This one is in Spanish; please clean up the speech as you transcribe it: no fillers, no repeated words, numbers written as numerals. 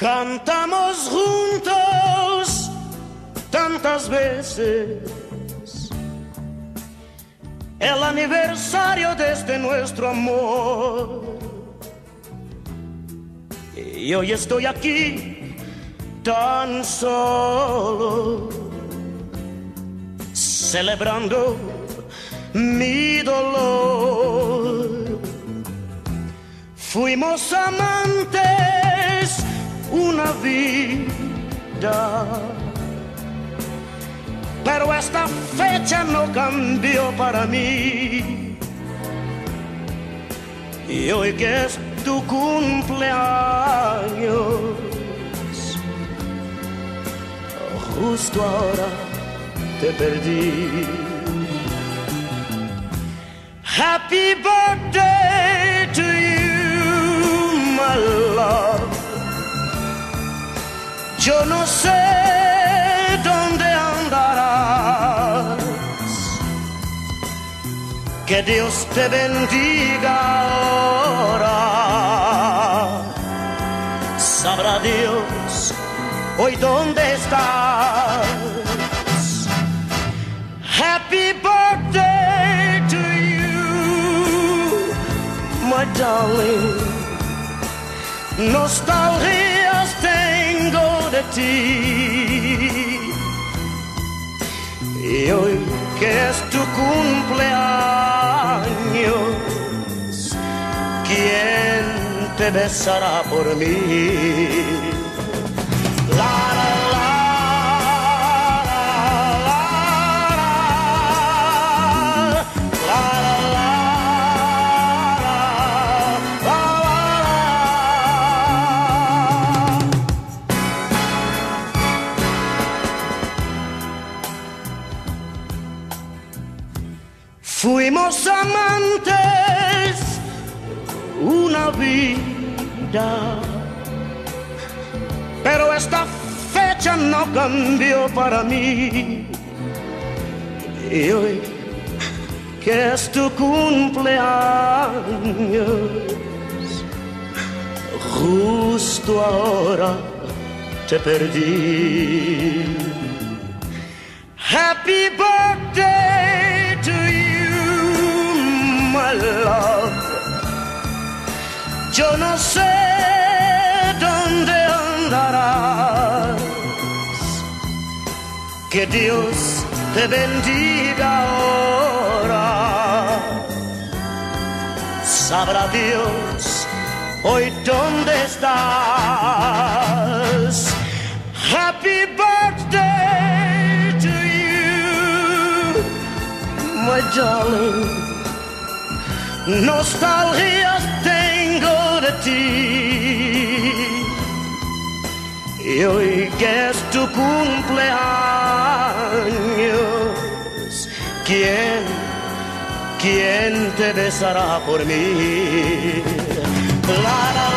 Cantamos juntos tantas veces el aniversario de este nuestro amor. Y hoy estoy aquí tan solo, celebrando mi dolor. Fuimos amantes una vida, pero esta fecha no cambió para mí. Y hoy que es tu cumpleaños, justo ahora te perdí. Happy birthday to you, my love. Yo no sé dónde andarás. Que Dios te bendiga ahora. Sabrá Dios hoy dónde estás. Happy birthday to you, my darling. Nostalgias tengo de ti. Y hoy que es tu cumpleaños, ¿quién te besará por mí? La, la, la. Fuimos amantes una vida, pero esta fecha no cambió para mí. Y hoy que es tu cumpleaños, justo ahora te perdí. Happy birthday to you, my love. Yo no sé dónde andarás. Que Dios te bendiga ahora. Sabrá Dios hoy dónde estás. Happy birthday to you, my darling. Nostalgias tengo de ti. Y hoy que es tu cumpleaños, ¿quién te besará por mí? La, la,